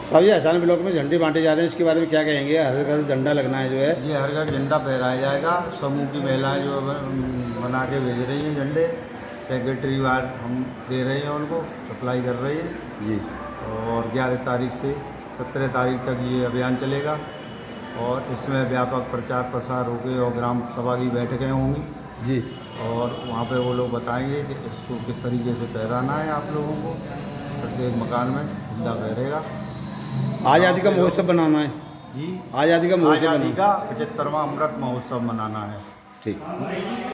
अब ये हसन ब्लॉक में झंडे बांटे जा रहे हैं, इसके बारे में क्या कहेंगे? हर घर झंडा लगना है जो है, ये हर घर झंडा फहराया जाएगा। समूह की महिलाएं जो बना के भेज रही हैं झंडे, सेक्रेटरी वार हम दे रहे हैं, उनको सप्लाई कर रही है जी। और 11 तारीख से 17 तारीख तक ये अभियान चलेगा और इसमें व्यापक प्रचार प्रसार होगी और ग्राम सभा की बैठकें होंगी जी। और वहाँ पे वो लोग बताएंगे कि इसको किस तरीके से फहराना है। आप लोगों को प्रत्येक मकान में झंडा फहरेगा। आज़ादी का महोत्सव बनाना है जी, आज़ादी का 75वां अमृत महोत्सव मनाना है। ठीक।